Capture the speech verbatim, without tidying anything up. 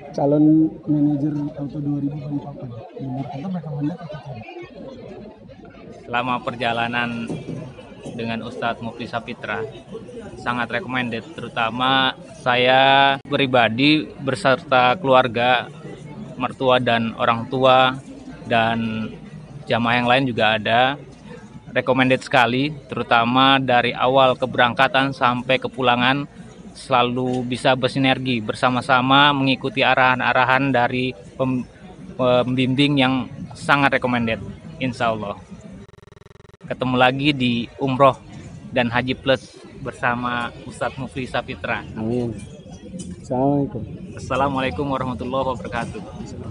calon manajer Auto dua ribu Balikpapan. Menurut Anda rekomendasi atau tidak? Selama perjalanan dengan Ustadz Mufti Sapitra, sangat recommended, terutama saya pribadi beserta keluarga, mertua dan orang tua, dan jamaah yang lain juga ada. Recommended sekali, terutama dari awal keberangkatan sampai kepulangan selalu bisa bersinergi bersama-sama mengikuti arahan-arahan dari pembimbing yang sangat recommended, insya Allah. Ketemu lagi di Umroh dan Haji Plus bersama Ustadz Mufti Sapitra. Amin. Assalamualaikum. Assalamualaikum warahmatullahi wabarakatuh.